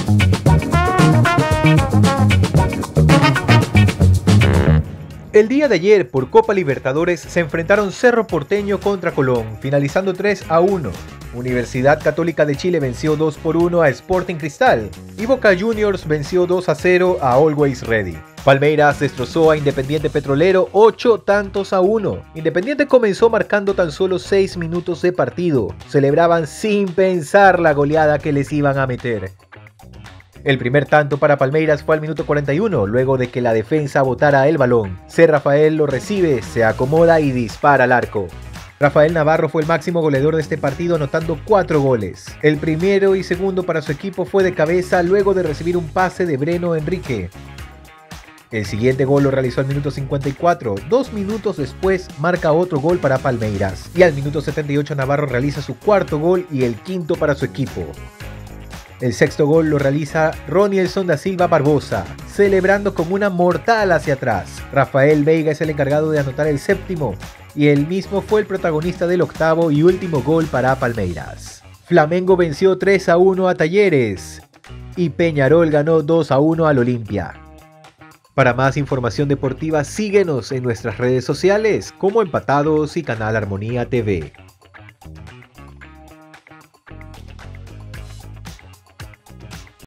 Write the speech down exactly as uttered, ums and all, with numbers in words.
El día de ayer, por Copa Libertadores, se enfrentaron Cerro Porteño contra Colón, finalizando tres a uno. Universidad Católica de Chile venció dos por uno a Sporting Cristal y Boca Juniors venció dos a cero a Always Ready. Palmeiras destrozó a Independiente Petrolero ocho tantos a uno. Independiente comenzó marcando tan solo seis minutos de partido. Celebraban sin pensar la goleada que les iban a meter. El primer tanto para Palmeiras fue al minuto cuarenta y uno, luego de que la defensa botara el balón. C. Rafael lo recibe, se acomoda y dispara al arco. Rafael Navarro fue el máximo goleador de este partido, anotando cuatro goles. El primero y segundo para su equipo fue de cabeza, luego de recibir un pase de Breno Enrique. El siguiente gol lo realizó al minuto cincuenta y cuatro, dos minutos después marca otro gol para Palmeiras. Y al minuto setenta y ocho Navarro realiza su cuarto gol y el quinto para su equipo. El sexto gol lo realiza Ronielson da Silva Barbosa, celebrando como una mortal hacia atrás. Rafael Veiga es el encargado de anotar el séptimo, y él mismo fue el protagonista del octavo y último gol para Palmeiras. Flamengo venció tres a uno a Talleres, y Peñarol ganó dos a uno al Olimpia. Para más información deportiva, síguenos en nuestras redes sociales como Empatados y Canal Armonía T V.